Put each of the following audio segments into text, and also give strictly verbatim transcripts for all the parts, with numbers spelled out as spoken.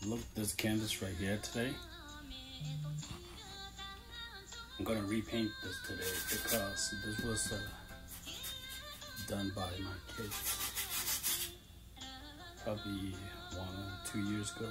Look, this canvas right here today. I'm gonna repaint this today because this was uh, done by my kids probably one or two years ago.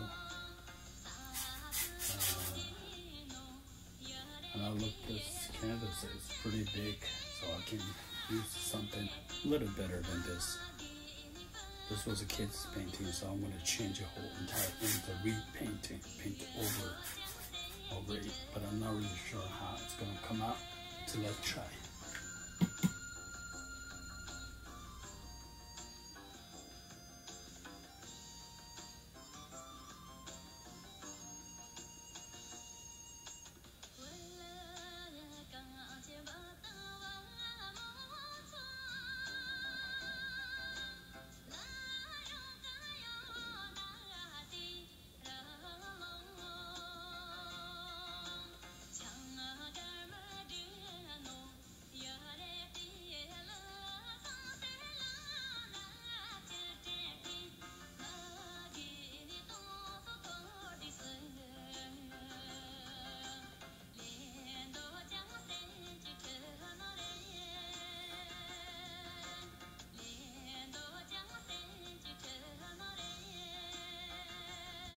Uh, and I look this canvas, it's pretty big, so I can use something a little better than this. This was a kid's painting, so I'm going to change the whole entire thing to repainting, paint it over, over it. But I'm not really sure how it's going to come out, so let's try.